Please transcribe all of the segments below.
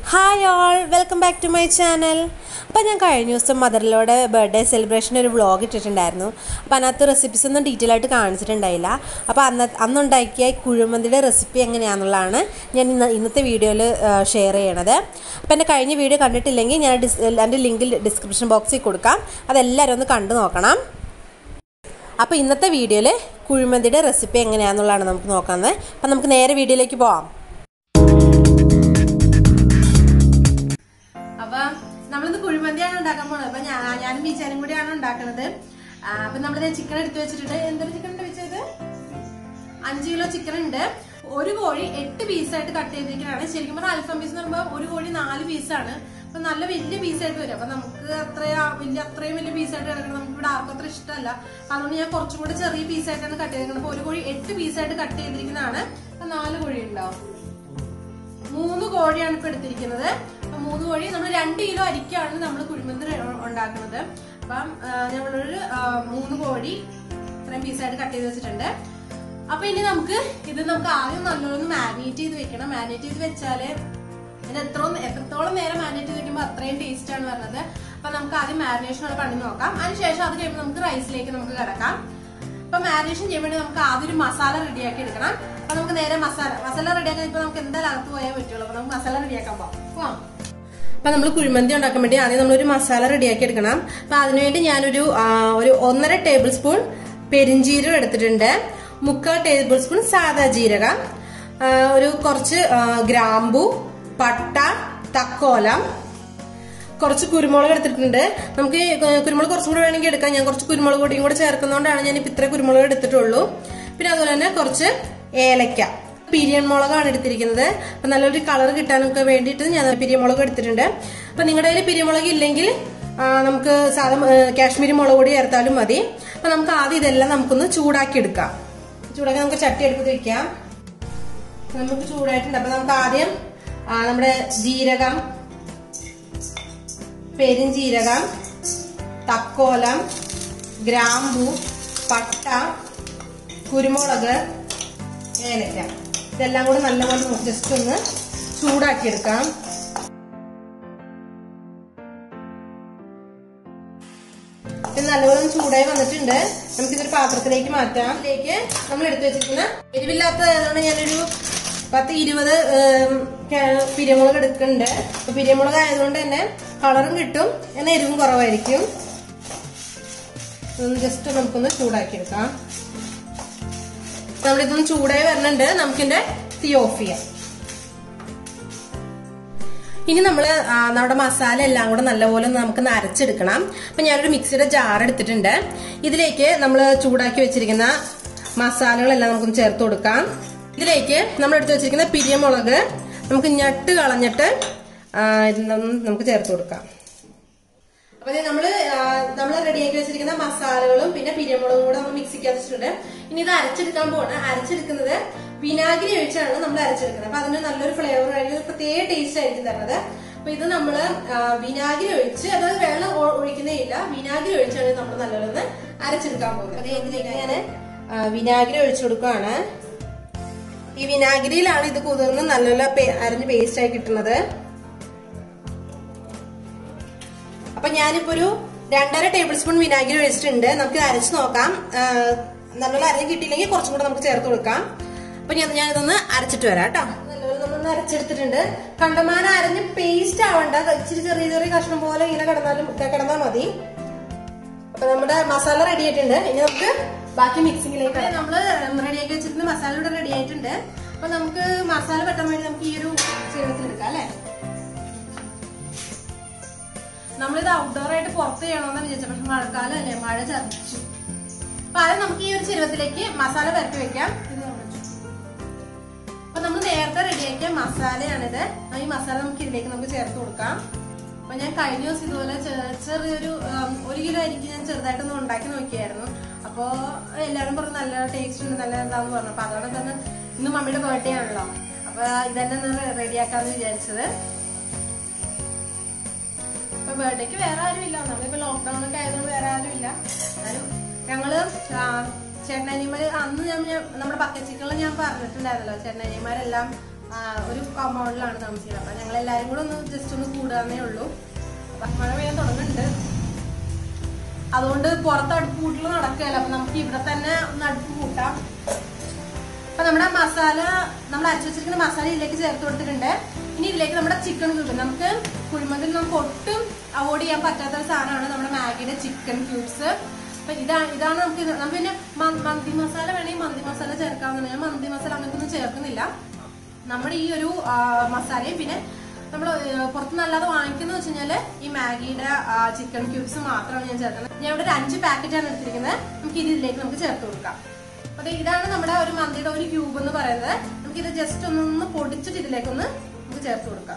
Hi all, welcome back to my channel. അപ്പോൾ ഞാൻ കഴിഞ്ഞ ദിവസം മദറിലോടെ ബർത്ത്ഡേ സെലിബ്രേഷൻ ഒരു വ്ളോഗ് ഇട്ടിട്ടുണ്ടായിരുന്നു. അപ്പോൾ അതിനകത്ത് റെസിപ്പീസ് ഒന്നും ഡീറ്റെയിൽ ആയിട്ട് കാണിച്ചിട്ടുണ്ടായില്ല. അപ്പോൾ അന്നുണ്ടാക്കിയ കുഴിമന്തിയുടെ റെസിപ്പി എങ്ങനെയാണെന്നുള്ളതാണ് ഞാൻ ഇന്നത്തെ വീഡിയോയിൽ ഷെയർ ചെയ്യണത്. അപ്പോൾ എൻ്റെ കഴിഞ്ഞ വീഡിയോ കണ്ടിട്ടില്ലെങ്കിൽ ഞാൻ എൻ്റെ ലിങ്കിൽ ഡിസ്ക്രിപ്ഷൻ ബോക്സിൽ കൊടുക്കാം. അതെല്ലാവരും ഒന്ന് കണ്ടു നോക്കണം. അപ്പോൾ ഇന്നത്തെ വീഡിയോയിൽ കുഴിമന്തിയുടെ റെസിപ്പി എങ്ങനെയാണെന്നുള്ളതാണ് നമുക്ക് നോക്കുന്നത്. അപ്പോൾ നമുക്ക് നേരെ വീഡിയോയിലേക്ക് പോകാം. നമ്മളിന്ന് കുഴിമന്തിയാണ് ഉണ്ടാക്കാൻ പോകുന്നത്. അപ്പൊ ഞാനും ബീച്ചാനും കൂടിയാണ് ഉണ്ടാക്കുന്നത്. അപ്പൊ നമ്മളിത് ചിക്കൻ എടുത്തു വെച്ചിട്ടുണ്ട്. എന്തൊരു ചിക്കൻ ഉണ്ട് വെച്ചത്? 5 കിലോ ചിക്കൻ ഉണ്ട്. ഒരു കോഴി 8 പീസായിട്ട് കട്ട് ചെയ്തിരിക്കുന്നതാണ്. ശരിക്കും പറഞ്ഞാൽ അൽഫാം പീസ് എന്ന് പറയുമ്പോൾ ഒരു കോഴി 4 പീസാണ്. അപ്പൊ നല്ല വലിയ പീസായിട്ട് വരും. അപ്പൊ നമുക്ക് അത്രയും വലിയ പീസായിട്ട് കിടക്കണം നമുക്ക് ഇവിടെ ആർക്കും അത്ര ഇഷ്ടമല്ല. അതുകൊണ്ട് ഞാൻ കുറച്ചും കൂടി ചെറിയ പീസായിട്ടാണ് കട്ട് ചെയ്തിരിക്കുന്നത്. അപ്പൊ ഒരു കോഴി 8 പീസായിട്ട് കട്ട് ചെയ്തിരിക്കുന്നതാണ്. അപ്പൊ 4 കോഴി ഉണ്ടാവും. 3 കോഴിയാണ് ഇപ്പൊ എടുത്തിരിക്കുന്നത്. 3 കോഴി നമ്മൾ 2 കിലോ അരിക്കാണ് നമ്മൾ കുഴിമന്തി ഉണ്ടാക്കുന്നത്. അപ്പം നമ്മളൊരു 3 കോഴി ഇത്രയും പീസായിട്ട് കട്ട് ചെയ്ത് വെച്ചിട്ടുണ്ട്. അപ്പൊ ഇനി നമുക്ക് ആദ്യം നല്ലോണം മാരിനേറ്റ് ചെയ്ത് വെക്കണം. മാരിനേറ്റ് ചെയ്ത് വെച്ചാല് എത്രത്തോളം നേരം മാരിനേറ്റ് ചെയ്ത് വെക്കുമ്പോൾ അത്രയും ടേസ്റ്റ് ആണ് വരുന്നത്. അപ്പൊ നമുക്ക് ആദ്യം മാരിനേഷനുള്ള പണി നോക്കാം. അതിനുശേഷം അത് കഴിയുമ്പോൾ നമുക്ക് റൈസിലേക്ക് നമുക്ക് കിടക്കാം. അപ്പൊ മാരിനേഷൻ ചെയ്യാൻ വേണ്ടി നമുക്ക് ആദ്യം ഒരു മസാല റെഡിയാക്കി എടുക്കണം. അപ്പൊ നമുക്ക് നേരെ മസാല റെഡിയാക്കാൻ ഇപ്പൊ നമുക്ക് എന്തായാലും അകത്ത് പോയാൽ പറ്റുള്ളൂ. അപ്പൊ നമുക്ക് മസാല റെഡിയാക്കാൻ പോവാം. അപ്പൊ നമ്മൾ കുഴിമന്തി ഉണ്ടാക്കാൻ വേണ്ടി ആദ്യം നമ്മളൊരു മസാല റെഡിയാക്കി എടുക്കണം. അപ്പൊ അതിനുവേണ്ടി ഞാനൊരു 1.5 ടേബിൾ സ്പൂൺ പെരിഞ്ജീരകം എടുത്തിട്ടുണ്ട്. 3/4 ടേബിൾ സ്പൂൺ സാദാ ജീരകം, കുറച്ച് ഗ്രാമ്പു, പട്ട, തക്കോലം, കുറച്ച് കുരുമുളക് എടുത്തിട്ടുണ്ട്. നമുക്ക് കുരുമുളക് കുറച്ചും കൂടെ വേണമെങ്കിൽ എടുക്കാം. ഞാൻ കുറച്ച് കുരുമുളക് പൊടിയും കൂടെ ചേർക്കുന്നതുകൊണ്ടാണ് ഞാൻ ഇപ്പൊ ഇത്ര കുരുമുളക് എടുത്തിട്ടുള്ളൂ. പിന്നെ അതുപോലെ തന്നെ കുറച്ച് ഏലക്ക, പിരിയൻ മുളകാണ് എടുത്തിരിക്കുന്നത്. അപ്പൊ നല്ലൊരു കളർ കിട്ടാനൊക്കെ വേണ്ടിയിട്ട് ഞാൻ പിരിയമുളക് എടുത്തിട്ടുണ്ട്. അപ്പൊ നിങ്ങളുടെ കയ്യിൽ പിരിയമുളക് ഇല്ലെങ്കിൽ നമുക്ക് കാശ്മീരി മുളക് പൊടി ചേർത്താലും മതി. അപ്പൊ നമുക്ക് ആദ്യം ഇതെല്ലാം നമുക്കൊന്ന് ചൂടാക്കി എടുക്കാം. നമുക്ക് ചട്ടി എടുത്ത് വെക്കാം. നമുക്ക് ചൂടായിട്ടുണ്ട്. അപ്പൊ നമുക്ക് ആദ്യം നമ്മുടെ ജീരകം, പെരിഞ്ജീരകം, തക്കോലം, ഗ്രാമ്പു, പട്ട, കുരുമുളക്, ഏലക്ക ഇതെല്ലാം കൂടെ നല്ലപോലെ നമുക്ക് ജസ്റ്റ് ഒന്ന് ചൂടാക്കി എടുക്കാം. ഇത് നല്ലപോലെ ചൂടായി വന്നിട്ടുണ്ട്. നമുക്കിതൊരു പാത്രത്തിലേക്ക് മാറ്റാം. ഇതിലേക്ക് നമ്മൾ എടുത്തു വെച്ചിരിക്കുന്ന എരിവില്ലാത്തതായതുകൊണ്ട് ഞാനൊരു 10-20 പിരിയമുളക് എടുക്കുന്നുണ്ട്. അപ്പൊ പിരിയമുളക് ആയതുകൊണ്ട് തന്നെ കളറും കിട്ടും, എന്നാൽ എരിവും കുറവായിരിക്കും. ജസ്റ്റ് നമുക്കൊന്ന് ചൂടാക്കി എടുക്കാം. നമ്മളിതൊന്ന് ചൂടായി വരുന്നുണ്ട്. നമുക്കിന്റെ തീ ഓഫ് ചെയ്യാം. ഇനി നമ്മുടെ മസാല എല്ലാം കൂടെ നല്ലപോലെ നമുക്ക് അരച്ചെടുക്കണം. അപ്പൊ ഞാനൊരു മിക്സിയുടെ ജാർ എടുത്തിട്ടുണ്ട്. ഇതിലേക്ക് നമ്മൾ ചൂടാക്കി വെച്ചിരിക്കുന്ന മസാലകളെല്ലാം നമുക്കൊന്ന് ചേർത്ത് കൊടുക്കാം. ഇതിലേക്ക് നമ്മൾ എടുത്തു വെച്ചിരിക്കുന്ന പിരിയമുളക് നമുക്ക് ഞെട്ട് കളഞ്ഞിട്ട് നമുക്ക് ചേർത്ത് കൊടുക്കാം. അപ്പൊ നമ്മള് റെഡിയാക്കി വെച്ചിരിക്കുന്ന മസാലകളും പിന്നെ പിരിയമുളകും കൂടെ നമ്മൾ മിക്സിക്ക് വെച്ചിട്ടുണ്ട്. ഇനി ഇത് അരച്ചെടുക്കാൻ പോകണം. അരച്ചെടുക്കുന്നത് വിനാഗിരി ഒഴിച്ചാണ് നമ്മൾ അരച്ചെടുക്കുന്നത്. അപ്പൊ അതിന് നല്ലൊരു ഫ്ലേവർ ആയിരിക്കും, പ്രത്യേക ടേസ്റ്റ് ആയിരിക്കും തരുന്നത്. അപ്പൊ ഇത് നമ്മള് വിനാഗിരി ഒഴിച്ച്, അതായത് വെള്ളം ഒഴിക്കുന്നേ ഇല്ല, വിനാഗിരി ഒഴിച്ചാണ് നമ്മൾ നല്ലപോലെ അരച്ചെടുക്കാൻ പോകുന്നത്. അപ്പൊ ഇതിലേക്ക് ഞാൻ വിനാഗിരി ഒഴിച്ചു കൊടുക്കുകയാണ്. ഈ വിനാഗിരിയിലാണ് ഇത് കുതിർന്ന് നല്ലപോലെ അരഞ്ഞ് പേസ്റ്റ് ആയി കിട്ടുന്നത്. അപ്പൊ ഞാനിപ്പോ ഒരു 2.5 ടേബിൾ സ്പൂൺ വിനാഗിരി ഒഴിച്ചിട്ടുണ്ട്. നമുക്ക് അരച്ച് നോക്കാം. നല്ലപോലെ അരഞ്ഞ് കിട്ടിയില്ലെങ്കിൽ കുറച്ചും കൂടെ നമുക്ക് ചേർത്ത് കൊടുക്കാം. അപ്പൊ ഞാനിതൊന്ന് അരച്ചിട്ട് വരാം കേട്ടോ. നല്ലപോലെ നമ്മളൊന്ന് അരച്ചെടുത്തിട്ടുണ്ട്. കണ്ടമാനം അരഞ്ഞ് പേസ്റ്റ് ആവണ്ട, ഇച്ചിരി ചെറിയ ചെറിയ കഷ്ണം പോലെ ഇങ്ങനെ കിടന്നാൽ മതി. അപ്പൊ നമ്മുടെ മസാല റെഡി ആയിട്ടുണ്ട്. ഇനി നമുക്ക് ബാക്കി മിക്സിങ്ങിലേക്ക് നമ്മള് റെഡിയാക്കി വെച്ചിരുന്ന മസാല ഇവിടെ റെഡി ആയിട്ടുണ്ട്. അപ്പൊ നമുക്ക് മസാല പെട്ടാൻ വേണ്ടി നമുക്ക് ഈ ഒരു ചെറുത്തിൽ എടുക്കാം അല്ലെ. നമ്മളിത് ഔട്ട്ഡോർ ആയിട്ട് പുറത്ത് ചെയ്യണമെന്ന് വിചാരിച്ചു, പക്ഷെ മഴക്കാലം അല്ലേ, മഴ ചതിച്ചു. അപ്പൊ ആദ്യം നമുക്ക് ഈ ഒരു ചെരുവത്തിലേക്ക് മസാല പരത്തി വെക്കാം. അപ്പൊ നമ്മൾ നേരത്തെ റെഡിയാക്കിയ മസാലയാണിത്. ഈ മസാല നമുക്ക് ഇതിലേക്ക് നമുക്ക് ചേർത്ത് കൊടുക്കാം. അപ്പൊ ഞാൻ കഴിഞ്ഞ ദിവസം ഇതുപോലെ ചെറിയൊരു 1 കിലോ അരിക്ക് ഞാൻ ചെറുതായിട്ടൊന്ന് ഉണ്ടാക്കി നോക്കിയായിരുന്നു. അപ്പൊ എല്ലാവരും പറഞ്ഞു നല്ല ടേസ്റ്റ് ഉണ്ട്, നല്ല എന്താന്ന് പറഞ്ഞു. അപ്പൊ അതോടെ തന്നെ ഇന്ന് മമ്മിയുടെ ബർത്ത്ഡേ ആണല്ലോ, അപ്പൊ ഇതന്നെ ഒന്ന് റെഡിയാക്കാന്ന് വിചാരിച്ചത്. അപ്പൊ ബർത്ത്ഡേക്ക് വേറെ ആരും ഇല്ല, നമ്മളിപ്പോ ലോക്ക്ഡൌൺ ഒക്കെ ആയതുകൊണ്ട് വേറെ ആരും ഇല്ല. എന്നാലും ഞങ്ങള് ചേട്ടനനിയന്മാര് അന്ന് നമ്മുടെ പക്കച്ചിക്കളിൽ ഞാൻ പറഞ്ഞിട്ടുണ്ടായിരുന്നല്ലോ, ചേട്ടനനിയന്മാരെല്ലാം ഒരു കോമ്പൗണ്ടിലാണ് താമസിക്കുന്നത്. അപ്പൊ ഞങ്ങൾ എല്ലാരും കൂടെ ഒന്ന് ജസ്റ്റ് ഒന്ന് കൂടാന്നേ ഉള്ളൂ. മഴ പെയ്യാൻ തുടങ്ങുന്നുണ്ട്, അതുകൊണ്ട് പുറത്ത് അടുപ്പ് കൂട്ടൽ നടക്കുകയല്ല. അപ്പൊ നമുക്ക് ഇവിടെ തന്നെ ഒന്ന് അടുപ്പ് കൂട്ടാം. അപ്പൊ നമ്മുടെ മസാല, നമ്മൾ അരച്ചു വെച്ചിരിക്കുന്ന മസാല ഇതിലേക്ക് ചേർത്ത് കൊടുത്തിട്ടുണ്ട്. ഇനി ഇതിലേക്ക് നമ്മുടെ ചിക്കൻ ക്യൂബ്, നമുക്ക് കുഴിമന്തിയിൽ നമുക്ക് ഒട്ടും അവോയ്ഡ് ചെയ്യാൻ പറ്റാത്ത ഒരു സാധനമാണ് നമ്മുടെ മാഗിയുടെ ചിക്കൻ ക്യൂബ്സ്. അപ്പൊ ഇതാണ് നമുക്ക് പിന്നെ മന്തി മസാല വേണമെങ്കിൽ മന്തി മസാല ചേർക്കാവുന്നതാണ്. ഞാൻ മന്തി മസാല അങ്ങനത്തെ ഒന്നും ചേർക്കുന്നില്ല. നമ്മുടെ ഈ ഒരു മസാലയും പിന്നെ നമ്മൾ പുറത്തുനിന്ന് അല്ലാതെ വാങ്ങിക്കുന്ന വെച്ച് കഴിഞ്ഞാല് ഈ മാഗിയുടെ ചിക്കൻ ക്യൂബ്സ് മാത്രമാണ് ഞാൻ ചേർക്കുന്നത്. ഞാൻ ഇവിടെ ഒരു 5 പാക്കറ്റാണ് എടുത്തിരിക്കുന്നത്. നമുക്ക് ഇതിലേക്ക് നമുക്ക് ചേർത്ത് കൊടുക്കാം. അപ്പൊ ഇതാണ് നമ്മുടെ ഒരു മന്തിയുടെ ഒരു ക്യൂബ് എന്ന് പറയുന്നത്. നമുക്ക് ഇത് ജസ്റ്റ് ഒന്ന് പൊടിച്ചിട്ട് ഇതിലേക്കൊന്ന് നമുക്ക് ചേർത്ത് കൊടുക്കാം.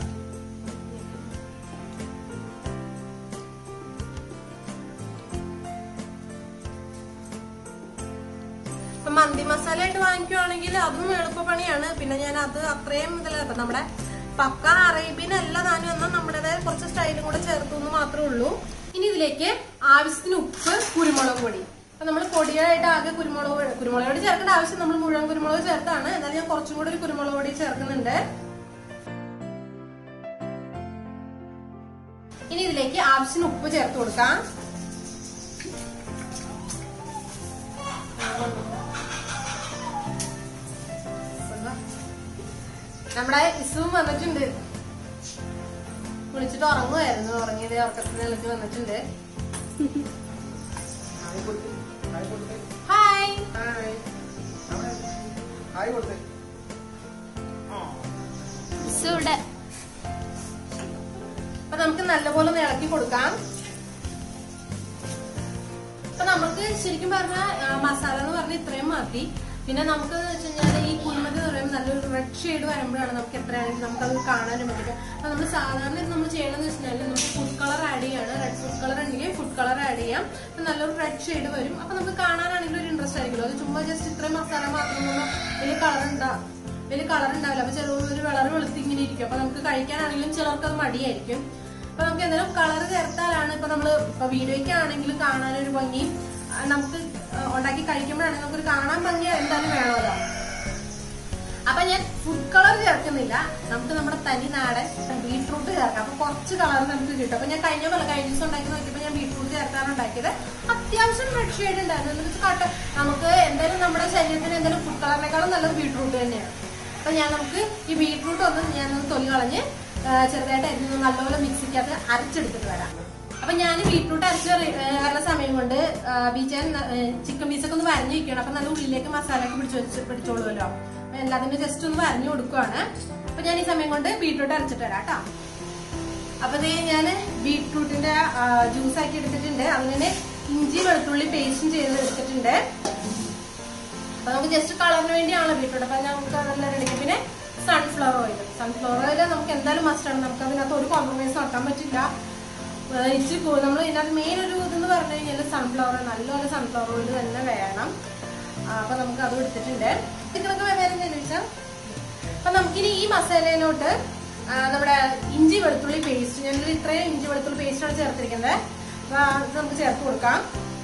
മന്തി മസാല ആയിട്ട് വാങ്ങിക്കുവാണെങ്കിൽ അതും എളുപ്പപ്പണിയാണ്. പിന്നെ ഞാൻ അത് അത്രയും ഇതിലല്ല, നമ്മുടെ പക്ക അറേബ്യൻ അല്ല താനും എന്നാൽ നമ്മുടേതായ കുറച്ച് സ്റ്റൈലും കൂടെ ചേർത്തു എന്ന് മാത്രമേ ഉള്ളൂ. ഇനി ഇതിലേക്ക് ആവശ്യത്തിന് ഉപ്പ്, കുരുമുളക് പൊടി. അപ്പൊ നമ്മൾ പൊടിയായിട്ട് ആകെ കുരുമുളക് പൊടി ചേർക്കേണ്ട ആവശ്യം, നമ്മൾ മുഴുവൻ കുരുമുളക് ചേർത്താണ്. എന്നാലും ഞാൻ കുറച്ചും കൂടി ഒരു കുരുമുളക് പൊടി ചേർക്കുന്നുണ്ട്. ഇനി ഇതിലേക്ക് ആവശ്യത്തിന് ഉപ്പ് ചേർത്ത് കൊടുക്കാം. നമ്മുടെ ഇസുവും വന്നിട്ടുണ്ട്, കുളിച്ചിട്ട് ഉറങ്ങുമായിരുന്നു. ഉറങ്ങിയത് ഉറക്കത്തിലേക്ക് വന്നിട്ടുണ്ട്. ഹായ്. അപ്പൊ നമുക്ക് നല്ലപോലെ ഒന്ന് ഇളക്കി കൊടുക്കാം. അപ്പൊ നമുക്ക് ശരിക്കും പറഞ്ഞാൽ മസാല എന്ന് പറഞ്ഞാൽ ഇത്രയും മതി. പിന്നെ നമുക്ക് വെച്ച് കഴിഞ്ഞാൽ ഈ കുഴിമന്തി എന്ന് പറയുമ്പോൾ നല്ലൊരു റെഡ് ഷെയ്ഡ് വരുമ്പോഴാണ് നമുക്ക് എത്രയാണെങ്കിലും നമുക്കത് കാണാനും പറ്റും. അപ്പൊ നമ്മൾ സാധാരണ നമ്മൾ ചെയ്യണമെന്ന് വെച്ച് കഴിഞ്ഞാൽ നമുക്ക് ഫുഡ് കളർ ആഡ് ചെയ്യാണ്. റെഡ് ഫുഡ് കളർ ഉണ്ടെങ്കിൽ ഫുഡ് കളർ ആഡ് ചെയ്യാം. അപ്പൊ നല്ലൊരു റെഡ് ഷെയ്ഡ് വരും. അപ്പൊ നമുക്ക് കാണാനാണെങ്കിലും ഒരു ഇൻട്രസ്റ്റ് ആയിരിക്കുമല്ലോ. അത് ചുമ്മാ ജസ്റ്റ് ഇത്രയും മസാല മാത്രം വലിയ കളർ ഉണ്ടാവില്ല. അപ്പൊ ചിലർ വളരെ വെളുത്തി ഇങ്ങനെ ഇരിക്കും. അപ്പൊ നമുക്ക് കഴിക്കാനാണെങ്കിലും ചിലർക്ക് അത് മടിയായിരിക്കും. അപ്പൊ നമുക്ക് എന്തെങ്കിലും കളർ ചേർത്താലാണ് ഇപ്പൊ നമ്മള് ഇപ്പൊ വീഡിയോയ്ക്കാണെങ്കിലും കാണാനൊരു ഭംഗി, നമുക്ക് ഉണ്ടാക്കി കഴിക്കുമ്പോഴാണെങ്കിൽ നമുക്കൊരു കാണാൻ ഭംഗി എന്തായാലും വേണമല്ലോ. അപ്പൊ ഞാൻ ഫുഡ് കളർ ചേർക്കുന്നില്ല. നമുക്ക് നമ്മുടെ തനി നാടൻ ബീട്രൂട്ട് ചേർക്കാം. അപ്പൊ കുറച്ച് കളർ നമുക്ക് കിട്ടും. അപ്പൊ ഞാൻ കഴിഞ്ഞ ദിവസം ഉണ്ടാക്കി നോക്കിയപ്പോ ഞാൻ ബീട്രൂട്ട് ചേർത്താണ് ഉണ്ടാക്കിയത്. അത്യാവശ്യം റെഡ് ഷെയ്ഡ് ഉണ്ടായിരുന്നു. എന്ന് വെച്ചാൽ നമുക്ക് എന്തായാലും നമ്മുടെ ശരീരത്തിന് എന്തായാലും ഫുഡ് കളറിനേക്കാളും നല്ലത് ബീട്രൂട്ട് തന്നെയാണ്. അപ്പൊ നമുക്ക് ഈ ബീട്രൂട്ട് ഞാനൊന്ന് തൊലി കളഞ്ഞ് ചെറുതായിട്ട് അരിഞ്ഞ് നല്ലപോലെ മിക്സിക്കകത്ത് അരച്ചെടുത്തിട്ട് വരാം. അപ്പൊ ഞാൻ ബീട്രൂട്ട് അരച്ച് വരുന്ന സമയം കൊണ്ട് ബീച്ചാൻ ചിക്കൻ പീസൊക്കെ ഒന്ന് വരഞ്ഞു വെക്കണം. അപ്പൊ നല്ല ഉള്ളിലേക്ക് മസാലയൊക്കെ പിടിച്ചോളുമല്ലോ. എല്ലാത്തിനും ജസ്റ്റ് ഒന്ന് വരഞ്ഞു കൊടുക്കുവാണ്. അപ്പൊ ഞാൻ ഈ സമയം കൊണ്ട് ബീട്രൂട്ട് അരച്ചിട്ട് വരാം കേട്ടോ. അപ്പൊ ഞാൻ ബീട്രൂട്ടിന്റെ ജ്യൂസ് ആക്കി എടുത്തിട്ടുണ്ട്. അതിനെ ഇഞ്ചി വെളുത്തുള്ളി പേസ്റ്റും ചെയ്ത് എടുത്തിട്ടുണ്ട്. അപ്പൊ നമുക്ക് ജസ്റ്റ് കളറിന് വേണ്ടിയാണ് ബീട്രൂട്ട്. അപ്പൊ നമുക്ക് അതെല്ലാം എടുക്കും. പിന്നെ സൺഫ്ലവർ ഓയിൽ നമുക്ക് എന്തായാലും മസ്റ്റാണ്. നമുക്ക് അതിനകത്ത് ഒരു കോംപ്രമൈസ് നടത്താൻ പറ്റില്ല. നമ്മൾ ഇതിനകത്ത് മെയിൻ ഒരു ഇതെന്ന് പറഞ്ഞു കഴിഞ്ഞാൽ നല്ലപോലെ സൺഫ്ലവർ ഓയിൽ തന്നെ വേണം. അപ്പൊ നമുക്ക് അത് എടുത്തിട്ടുണ്ട്. ചിക്കനൊക്കെ വേറെ ചോദിച്ചാൽ അപ്പൊ നമുക്കിനി ഈ മസാലയിലോട്ട് നമ്മുടെ ഇഞ്ചി വെളുത്തുള്ളി പേസ്റ്റ്, ഞാനൊരു ഇത്രയും ഇഞ്ചി വെളുത്തുള്ളി പേസ്റ്റാണ് ചേർത്തിരിക്കുന്നത്. അപ്പൊ അത് നമുക്ക് ചേർത്ത് കൊടുക്കാം.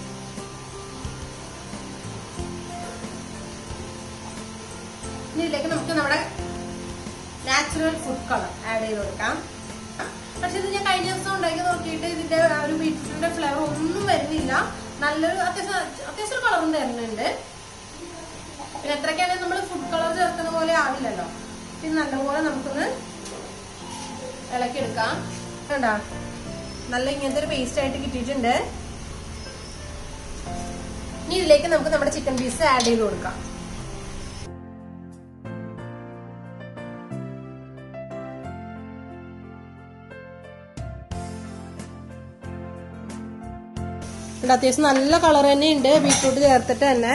ഇനി ഇതിലേക്ക് നമുക്ക് നമ്മുടെ നാച്ചുറൽ ഫുഡ് കളർ ആഡ് ചെയ്ത് കൊടുക്കാം. പക്ഷെ ഇത് ഞാൻ കഴിഞ്ഞ ദിവസം ഉണ്ടാക്കി നോക്കിയിട്ട് ഇതിന്റെ ഒരു ബീട്രൂട്ടിന്റെ ഫ്ലേവർ ഒന്നും വരുന്നില്ല. നല്ലൊരു അത്യാവശ്യം കളറും തരുന്നുണ്ട്. പിന്നെ എത്രയ്ക്കാണെങ്കിൽ നമ്മൾ ഫുഡ് കളർ ചേർക്കുന്ന പോലെ ആവില്ലല്ലോ. ഇത് നല്ലപോലെ നമുക്കൊന്ന് ഇളക്കിയെടുക്കാം. കണ്ടോ, നല്ല ഇങ്ങനത്തെ ഒരു പേസ്റ്റ് ആയിട്ട് കിട്ടിയിട്ടുണ്ട്. ഇനി ഇതിലേക്ക് നമുക്ക് നമ്മുടെ ചിക്കൻ പീസ് ആഡ് ചെയ്ത് കൊടുക്കാം. അത്യാവശ്യം നല്ല കളർ തന്നെ ഉണ്ട് ബീട്രൂട്ട് ചേർത്തിട്ട് തന്നെ.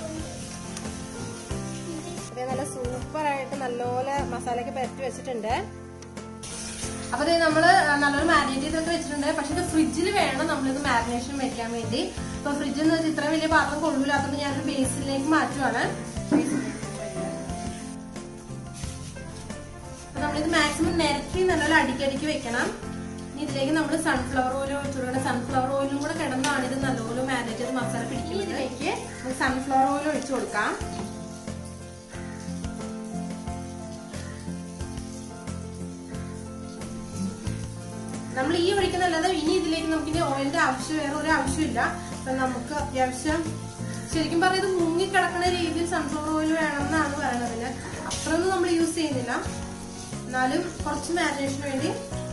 നല്ല സൂപ്പർ ആയിട്ട് നല്ലപോലെ മസാലയൊക്കെ പരത്തി വെച്ചിട്ടുണ്ട്. അപ്പൊ ഇത് നമ്മള് നല്ലൊരു മാരിനേറ്റ് ചെയ്തൊക്കെ വെച്ചിട്ടുണ്ട്. പക്ഷെ ഇത് ഫ്രിഡ്ജിൽ വേണം നമ്മളിത് മാരിനേഷൻ വെക്കാൻ വേണ്ടി. അപ്പൊ ഫ്രിഡ്ജിൽ നിന്ന് ഇത്ര വലിയ പാത്രം കൊള്ളൂലാത്തത് ഞാനൊരു ബേസിലേക്ക് മാറ്റുവാണ്. നമ്മളിത് മാക്സിമം നിരത്തി നല്ലപോലെ അടുക്കി വെക്കണം. ഇതിലേക്ക് നമ്മൾ സൺഫ്ലവർ ഓയിൽ ഒഴിച്ചു കൊടുക്കണം. സൺഫ്ലവർ ഓയിലും കൂടെ കിടന്നാണ് ഇത് നല്ലപോലെ മാരിനേറ്റ് ചെയ്ത് മസാല പിടിക്കുന്നത്. ഇതിലേക്ക് സൺഫ്ലവർ ഓയിൽ ഒഴിച്ചു കൊടുക്കാം. നമ്മൾ ഈ ഒഴിക്കുന്നല്ലാതെ ഇനി ഇതിലേക്ക് നമുക്കിനി ഓയിലിന്റെ ആവശ്യം വേറെ ഒരു ആവശ്യമില്ല. അപ്പൊ നമുക്ക് അത്യാവശ്യം ശരിക്കും പറഞ്ഞത് മുങ്ങിക്കിടക്കുന്ന രീതിയിൽ സൺഫ്ലവർ ഓയിൽ വേണമെന്നാണ് പറയുന്നത്. പിന്നെ അത്രയൊന്നും നമ്മൾ യൂസ് ചെയ്യുന്നില്ല, എന്നാലും കുറച്ച് മാരിനേഷന് വേണ്ടി.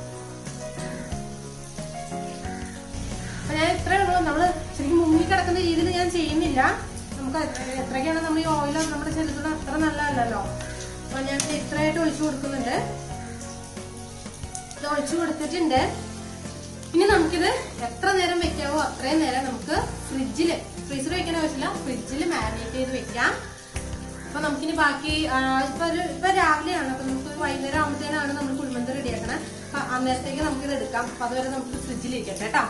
അപ്പൊ ഞാൻ ഇത്രയേ ഉള്ളൂ, നമ്മള് ശരിക്കും മുങ്ങിക്കിടക്കുന്ന രീതിയിൽ ഞാൻ ചെയ്യുന്നില്ല. നമുക്ക് എത്രയൊക്കെയാണ് നമ്മൾ ഈ ഓയിൽ നമ്മുടെ ശരീരത്തിന് അത്ര നല്ലതല്ലോ. അപ്പൊ ഞാൻ ഇത്രയായിട്ട് ഒഴിച്ചു കൊടുക്കുന്നുണ്ട്. ഇത് ഒഴിച്ചു കൊടുത്തിട്ടുണ്ട്. ഇനി നമുക്കിത് എത്ര നേരം വെക്കാവോ അത്രയും നേരം നമുക്ക് ഫ്രിഡ്ജിൽ വെക്കാൻ ആവശ്യമില്ല, ഫ്രിഡ്ജിൽ മാരിനേറ്റ് ചെയ്ത് വെക്കാം. അപ്പൊ നമുക്കിനി ബാക്കി ഇപ്പൊ രാവിലെയാണ്, അപ്പൊ നമുക്ക് വൈകുന്നേരം ആകുമ്പോഴത്തേനാണ് നമ്മൾ കുഴിമന്തി റെഡിയാക്കണേ. അപ്പൊ അന്നേരത്തേക്ക് നമുക്കിത് എടുക്കാം. അപ്പൊ അതുവരെ നമുക്ക് ഫ്രിഡ്ജിൽ ഇരിക്കട്ടെ കേട്ടോ.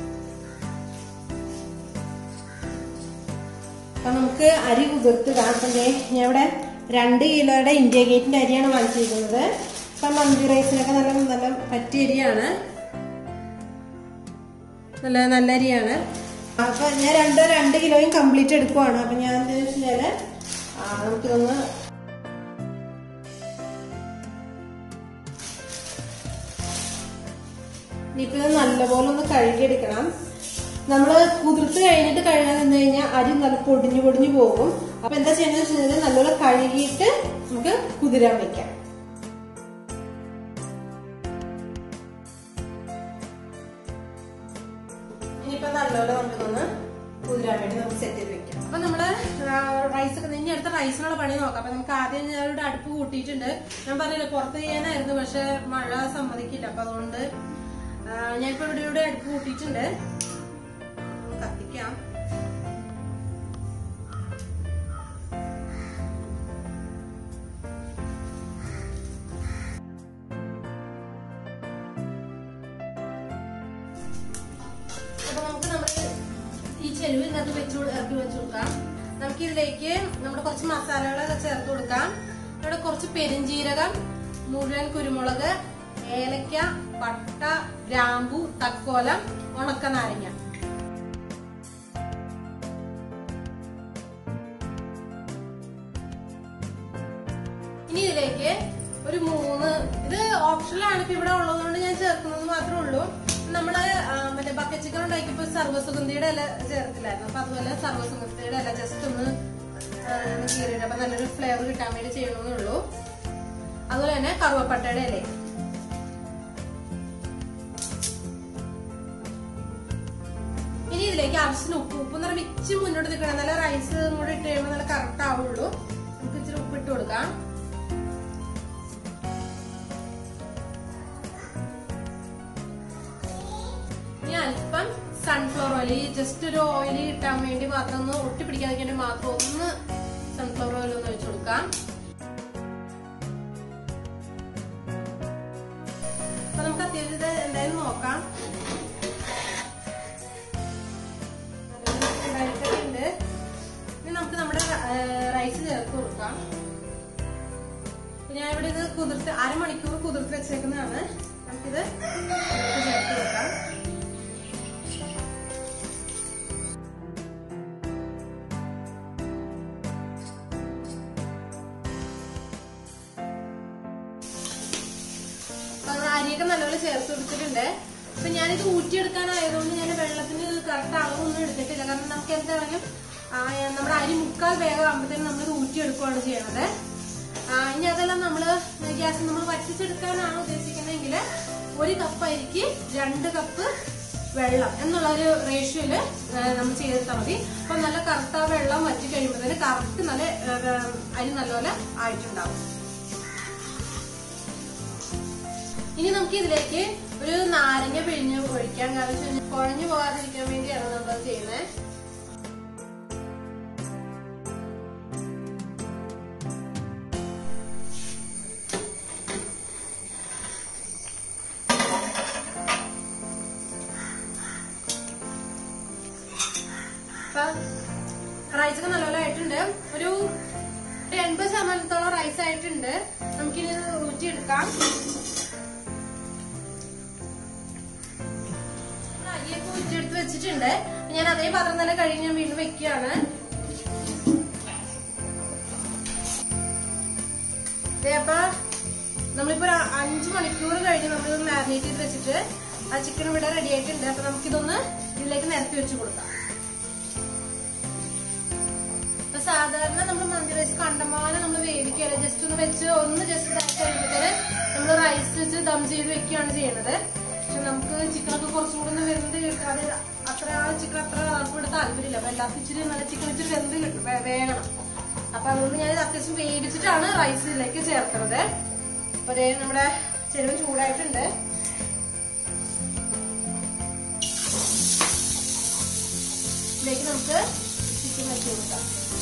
അപ്പൊ നമുക്ക് അരി കുതിർത്തിടാം. അപ്പൊ ഞാൻ ഇവിടെ 2 കിലോയുടെ ഇന്ത്യ ഗേറ്റിന്റെ അരിയാണ് വാങ്ങിച്ചിരിക്കുന്നത്. ഇപ്പൊ മന്തി റൈസിനൊക്കെ നല്ല പറ്റിയ അരിയാണ്, നല്ല അരിയാണ്. അപ്പൊ ഞാൻ 2 കിലോയും കംപ്ലീറ്റ് എടുക്കുവാണ്. അപ്പൊ ഞാൻ എന്താ വെച്ചാല് നമുക്കിതൊന്ന് ഇനിയിപ്പോ ഇത് നല്ലപോലെ ഒന്ന് കഴുകിയെടുക്കണം. നമ്മള് കുതിർത്ത് കഴിഞ്ഞിട്ട് കഴുകാൻ നിന്ന് കഴിഞ്ഞാൽ അരി നല്ല പൊടിഞ്ഞു പോകും. അപ്പൊ എന്താ ചെയ്യണമെന്ന് വെച്ച് കഴിഞ്ഞാൽ നല്ലപോലെ കഴുകിയിട്ട് നമുക്ക് കുതിരാൻ വെക്കാം. ഇനിയിപ്പോ നല്ലപോലെ നമുക്കൊന്ന് കുതിരാൻ വേണ്ടി നമുക്ക് സെറ്റ് ചെയ്ത് വെക്കാം. അപ്പൊ നമ്മള് റൈസ് ഒക്കെ ഇനി അടുത്ത റൈസിനുള്ള പണി നോക്കാം. അപ്പൊ നമുക്ക് ആദ്യം ഞാനിവിടെ അടുപ്പ് കൂട്ടിയിട്ടുണ്ട്. ഞാൻ പറഞ്ഞില്ല പുറത്ത് ചെയ്യാനായിരുന്നു, പക്ഷെ മഴ സമ്മതിക്കില്ല. അപ്പൊ അതുകൊണ്ട് ഞാനിപ്പോ ഇവിടെ അടുപ്പ് കൂട്ടിയിട്ടുണ്ട്. കത്തിക്കാം. അപ്പൊ നമുക്ക് ഈ ചെരുവ് ഇതിനകത്ത് ഇറക്കി വെച്ച് കൊടുക്കാം. നമുക്ക് ഇതിലേക്ക് നമ്മുടെ കുറച്ച് മസാലകളൊക്കെ ചേർത്ത് കൊടുക്കാം. ഇവിടെ കുറച്ച് പെരിഞ്ജീരകം, മുഴുവൻ കുരുമുളക്, ഏലക്ക, പട്ട, ഗ്രാമ്പു, തക്കോലം, ഉണക്ക നാരങ്ങ. ഇനി ഇതിലേക്ക് ഒരു 3, ഇത് ഓപ്ഷനിലാണ്, ഇപ്പൊ ഇവിടെ ഉള്ളതുകൊണ്ട് ഞാൻ ചേർക്കുന്നത് മാത്രമേ ഉള്ളൂ. നമ്മള് മറ്റേ ബക്കറ്റ് ചിക്കൻ ഉണ്ടാക്കിയപ്പോ സർവ്വസുഗന്ധിയുടെ ഇല ചേർത്തില്ലായിരുന്നു. അപ്പൊ അതുപോലെ സർവ്വസുഗന്ധിയുടെ ഇല ജസ്റ്റ് ഒന്ന് കീറിയിട്ട് അപ്പൊ നല്ലൊരു ഫ്ലേവർ കിട്ടാൻ വേണ്ടി ചെയ്യണമെന്നേ ഉള്ളൂ. അതുപോലെ തന്നെ കറുവപ്പട്ടയുടെ ഇല. ഇനി ഇതിലേക്ക് ആവശ്യത്തിന് ഉപ്പ് നിറ വെച്ച് മുന്നോട്ട് നിൽക്കണം. നല്ല റൈസ് കൂടെ ഇട്ട് കഴിയുമ്പോൾ നല്ല കറക്റ്റ് ആവുള്ളൂ. നമുക്ക് ഇച്ചിരി ഉപ്പിട്ട് കൊടുക്കാം. അല്പം സൺഫ്ലവർ ഓയിൽ, ജസ്റ്റ് ഒരു ഓയിൽ കിട്ടാൻ വേണ്ടി മാത്രം, ഒന്ന് ഒട്ടിപ്പിടിക്കാതിരിക്കാൻ വേണ്ടി മാത്രം ഒന്ന് സൺഫ്ലവർ ഓയിൽ ഒന്ന് ഒഴിച്ചു കൊടുക്കാം. അപ്പൊ നമുക്ക് അത്യാവശ്യം ഇത് എന്തായാലും നോക്കാം. ഉണ്ട്. ഇനി നമുക്ക് നമ്മുടെ റൈസ് ചേർത്ത് കൊടുക്കാം. ഞാൻ ഇവിടെ ഇത് കുതിർത്ത് 1/2 മണിക്കൂർ കുതിർത്ത് വെച്ചേക്കുന്നതാണ്. നമുക്കിത് ചേർത്ത് കൊടുക്കാം. അരിയൊക്കെ നല്ലപോലെ ചേർത്ത് കൊടുത്തിട്ടുണ്ട്. അപ്പൊ ഞാനിത് ഊറ്റിയെടുക്കാനായതുകൊണ്ട് ഞാൻ വെള്ളത്തിന് കറക്റ്റ് അളവൊന്നും എടുത്തിട്ടില്ല. കാരണം നമുക്ക് എന്തായാലും നമ്മുടെ അരി 3/4 വേഗം ആകുമ്പോഴത്തേനും നമ്മളിത് ഊറ്റിയെടുക്കുകയാണ് ചെയ്യണത്. ഇനി അതെല്ലാം നമ്മള് ഗ്യാസ് നമ്മൾ വറ്റിച്ചെടുക്കാനാണ് ഉദ്ദേശിക്കുന്നതെങ്കിൽ 1 കപ്പ് അരിക്ക് 2 കപ്പ് വെള്ളം എന്നുള്ള ഒരു റേഷ്യോയില് നമ്മൾ ചെയ്തെടുത്താൽ മതി. അപ്പൊ നല്ല കറക്റ്റ് ആ വെള്ളം വറ്റി കഴിയുമ്പോഴത്തേന് കറക്റ്റ് നല്ല അരി നല്ലപോലെ ആയിട്ടുണ്ടാവും. ഇനി നമുക്ക് ഇതിലേക്ക് ഒരു നാരങ്ങ പിഴിഞ്ഞ് ഒഴിക്കാം. കാരണം കുഴഞ്ഞു പോകാതിരിക്കാൻ വേണ്ടിയാണ് നമ്മൾ ചെയ്യുന്നത്. റൈസൊക്കെ നല്ലപോലെ ആയിട്ടുണ്ട്. ഒരു 80% റൈസ് ആയിട്ടുണ്ട്. നമുക്കിനി ഊറ്റിയെടുക്കാം. അരിയൊക്കെ ഊറ്റിയെടുത്ത് വെച്ചിട്ടുണ്ട്. ഞാൻ അതേ പാത്രം തന്നെ കഴുകി ഞാൻ വീണ്ടും വെക്കുകയാണ്. അപ്പൊ നമ്മളിപ്പോ 5 മണിക്കൂർ കഴിഞ്ഞ് നമ്മളിത് മാരിനേറ്റ് ചെയ്ത് വെച്ചിട്ട് ആ ചിക്കൻ ഇവിടെ റെഡി ആയിട്ടുണ്ട്. അപ്പൊ നമുക്കിതൊന്ന് ഇതിലേക്ക് നിരത്തി വെച്ച് കൊടുക്കാം. അപ്പൊ സാധാരണ നമ്മൾ മന്തി റൈസ് കണ്ടമാനം നമ്മൾ വേവിക്കുകയല്ല, ജസ്റ്റ് ഒന്ന് വെച്ച് ഒന്ന് ജസ്റ്റ് ഇതാക്കി കഴിയുമ്പോഴത്തേന് നമ്മൾ റൈസ് വെച്ച് ദം ചെയ്ത് വെക്കുകയാണ് ചെയ്യണത്. പക്ഷെ നമുക്ക് ചിക്കനൊക്കെ കുറച്ചും കൂടെ ഒന്ന് വെന്ത് കിട്ടാതെ അത്ര ചിക്കൻ അത്ര ആർക്കും ഇവിടെ താല്പര്യമില്ല. അപ്പൊ എല്ലാവർക്കും ഇച്ചിരി നല്ല ചിക്കൻ ഇച്ചിരി വെന്ത് വേകണം. അപ്പൊ അതുകൊണ്ട് ഞാൻ അത്യാവശ്യം വേവിച്ചിട്ടാണ് റൈസ് ഇതിലേക്ക് ചേർക്കുന്നത്. അപ്പൊ അതേ നമ്മുടെ ചെരുവ് ചൂടായിട്ടുണ്ട്. ഇതിലേക്ക് നമുക്ക് ചിക്കൻ വെച്ച് കൊടുക്കാം.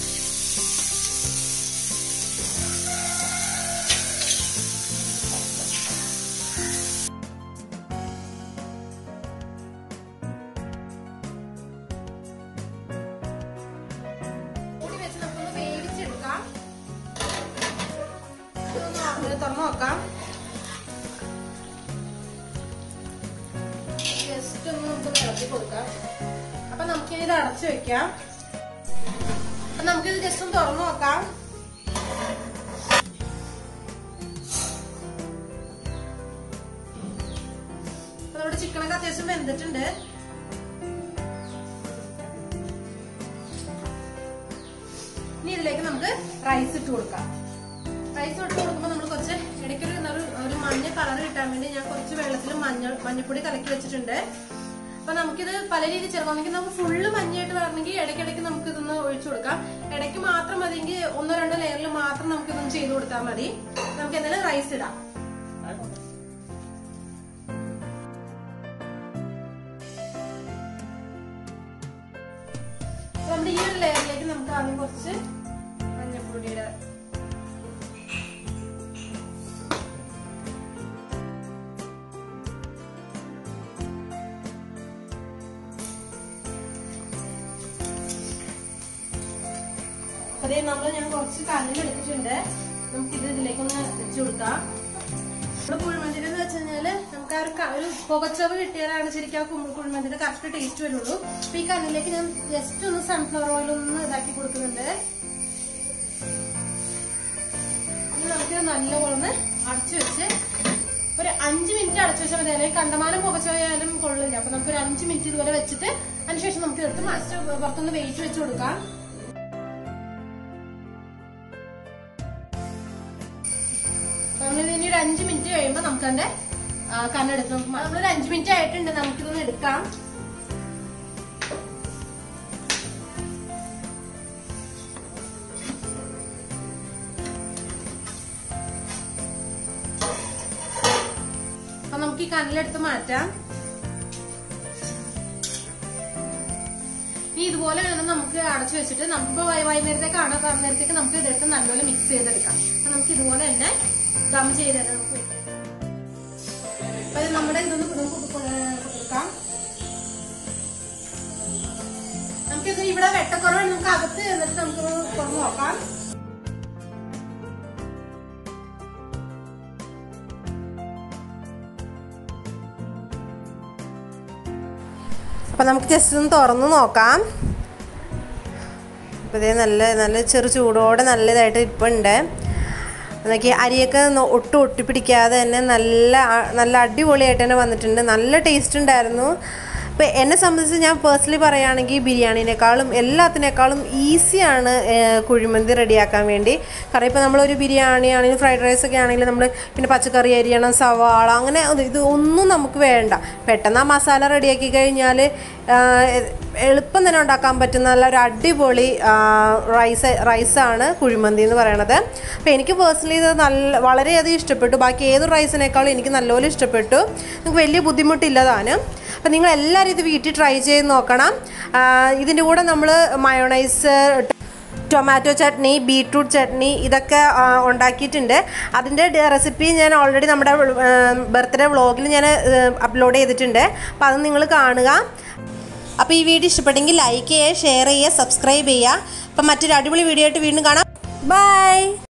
തുറന്നു നോക്കാം. ജസ്റ്റ് ഒന്ന് നമുക്ക് ഇളക്കി കൊടുക്കാം. അപ്പൊ നമുക്കിനി ഇത് അടച്ചു വെക്കാം. അപ്പൊ നമുക്കിത് ജസ്റ്റ് ഒന്ന് തുറന്നു നോക്കാം. അപ്പൊ നമ്മുടെ ചിക്കനൊക്കെ അത്യാവശ്യം വെന്തിട്ടുണ്ട്. ഇനി ഇതിലേക്ക് നമുക്ക് റൈസ് ഇട്ട് കൊടുക്കാം. റൈസ് ഇട്ട് കൊടുക്കുമ്പോൾ നമ്മൾ കുറച്ച് ഇടയ്ക്കൊരു ഒരു മഞ്ഞ കളർ കിട്ടാൻ വേണ്ടി ഞാൻ കുറച്ച് വെള്ളത്തിൽ മഞ്ഞപ്പൊടി കലക്കി വെച്ചിട്ടുണ്ട്. അപ്പൊ നമുക്കിത് പല രീതിയിൽ ചേർക്കാമെങ്കിൽ നമുക്ക് ഫുള്ള് മഞ്ഞയായിട്ട് വരണമെങ്കിൽ ഇടയ്ക്കിടയ്ക്ക് നമുക്ക് ഇതൊന്ന് ഒഴിച്ചു കൊടുക്കാം. ഇടയ്ക്ക് മാത്രം മതിയെങ്കിൽ 1-2 ലെയറിൽ മാത്രം നമുക്ക് ഇതൊന്ന് ചെയ്ത് കൊടുത്താൽ മതി. നമുക്ക് എന്തായാലും റൈസ് ഇടാം. നമ്മുടെ ഈ ഒരു ലെയറിലേക്ക് നമുക്ക് ആദ്യം കുറച്ച് മഞ്ഞപ്പൊടിയുടെ അതേ ഞാൻ കുറച്ച് കല്ലിലെടുത്തിട്ടുണ്ട്. നമുക്കിത് ഇതിലേക്കൊന്ന് വെച്ച് കൊടുക്കാം. നമ്മുടെ കുഴിമന്തിയിൽ എന്ന് വെച്ച് കഴിഞ്ഞാല് നമുക്ക് ആ ഒരു പുകച്ചവ് കിട്ടിയാലാണ് ശരിക്കും ആ കുഴിമന്തിയുടെ കറക്റ്റ് ടേസ്റ്റ് വരുള്ളൂ. അപ്പൊ ഈ കല്ലിലേക്ക് ഞാൻ ജസ്റ്റ് ഒന്ന് സൺഫ്ലവർ ഓയിൽ ഒന്ന് ഇതാക്കി കൊടുക്കുന്നുണ്ട്. ഇനി നമുക്ക് നല്ലപോലെ ഒന്ന് അടച്ചു വെച്ച് ഒരു 5 മിനിറ്റ് അടച്ചു വെച്ചാൽ മതി. അല്ലെങ്കിൽ കണ്ടമാനം പുകച്ചവയാലും കൊള്ളില്ല. അപ്പൊ നമുക്ക് ഒരു 5 മിനിറ്റ് ഇതുപോലെ വെച്ചിട്ട് അതിനുശേഷം നമുക്ക് എടുത്ത് മാറ്റി പുറത്തൊന്ന് വെയിറ്റ് വെച്ച് കൊടുക്കാം. നമ്മളിതിന് ഒരു 5 മിനിറ്റ് കഴിയുമ്പോൾ നമുക്ക് അതിന്റെ കണ്ണെടുത്ത് നമ്മളൊരു 5 മിനിറ്റ് ആയിട്ടുണ്ട്. നമുക്കിതൊന്ന് എടുക്കാം. അപ്പൊ നമുക്ക് ഈ കണ്ണിലെടുത്ത് മാറ്റാം. ഇനി ഇതുപോലെ വേണം നമുക്ക് അടച്ചു വെച്ചിട്ട് നമുക്കിപ്പോ വൈകുന്നേരത്തേക്കാണ്. വൈകുന്നേരത്തേക്ക് നമുക്ക് ഇതെടുത്ത് നല്ലപോലെ മിക്സ് ചെയ്തെടുക്കാം. അപ്പൊ നമുക്ക് ഇതുപോലെ തന്നെ ദം ചെയ്ത് തന്നെ നമുക്ക് നമ്മുടെ ഇതൊന്ന് കൊടുക്കാം. നമുക്കിത് ഇവിടെ വെട്ടക്കുറവാണ്. നമുക്ക് അകത്ത് എന്നിട്ട് നമുക്ക് തുറന്നു നോക്കാം. അപ്പൊ നമുക്ക് ജസ്റ്റ് ഒന്ന് തുറന്നു നോക്കാം. അപ്പൊ ഇതേ നല്ല ചെറു ചൂടോടെ നല്ലതായിട്ട് ഇപ്പം ഉണ്ട്. നോക്കി അരിയൊക്കെ ഒട്ടും ഒട്ടിപ്പിടിക്കാതെ തന്നെ നല്ല അടിപൊളിയായിട്ട് തന്നെ വന്നിട്ടുണ്ട്. നല്ല ടേസ്റ്റ് ഉണ്ടായിരുന്നു. ഇപ്പോൾ എന്നെ സംബന്ധിച്ച് ഞാൻ പേഴ്സണലി പറയുകയാണെങ്കിൽ ബിരിയാണിനേക്കാളും എല്ലാത്തിനേക്കാളും ഈസിയാണ് കുഴിമന്തി റെഡിയാക്കാൻ വേണ്ടി. കാരണം ഇപ്പോൾ നമ്മളൊരു ബിരിയാണി ആണെങ്കിലും ഫ്രൈഡ് റൈസൊക്കെ ആണെങ്കിലും നമ്മൾ പിന്നെ പച്ചക്കറി അരിയണം, സവാള, അങ്ങനെ ഇത് ഒന്നും നമുക്ക് വേണ്ട. പെട്ടെന്ന് ആ മസാല റെഡിയാക്കി കഴിഞ്ഞാൽ എളുപ്പം തന്നെ ഉണ്ടാക്കാൻ പറ്റുന്ന നല്ലൊരു അടിപൊളി റൈസാണ് കുഴിമന്തി എന്ന് പറയണത്. അപ്പോൾ എനിക്ക് പേഴ്സണലി ഇത് വളരെയധികം ഇഷ്ടപ്പെട്ടു. ബാക്കി ഏതൊരു റൈസിനേക്കാളും എനിക്ക് നല്ലപോലെ ഇഷ്ടപ്പെട്ടു. നിങ്ങൾക്ക് വലിയ ബുദ്ധിമുട്ടില്ലതാണ്. അപ്പോൾ നിങ്ങൾ എല്ലാവരും ഇത് വീട്ടിൽ ട്രൈ ചെയ്ത് നോക്കണം. ഇതിൻ്റെ കൂടെ നമ്മൾ mayonnaise, tomato chutney, beetroot chutney ഇതൊക്കെ ഉണ്ടാക്കിയിട്ടുണ്ട്. അതിൻ്റെ റെസിപ്പി ഞാൻ ഓൾറെഡി നമ്മുടെ ബർത്ത്ഡേ വ്ളോഗിൽ ഞാൻ അപ്ലോഡ് ചെയ്തിട്ടുണ്ട്. അപ്പോൾ അത് നിങ്ങൾ കാണുക. അപ്പോൾ ഈ വീഡിയോ ഇഷ്ടപ്പെട്ടെങ്കിൽ ലൈക്ക് ചെയ്യുക, ഷെയർ ചെയ്യുക, സബ്സ്ക്രൈബ് ചെയ്യുക. അപ്പം മറ്റൊരു അടിപൊളി വീഡിയോ ആയിട്ട് വീണ്ടും കാണാം. ബൈ.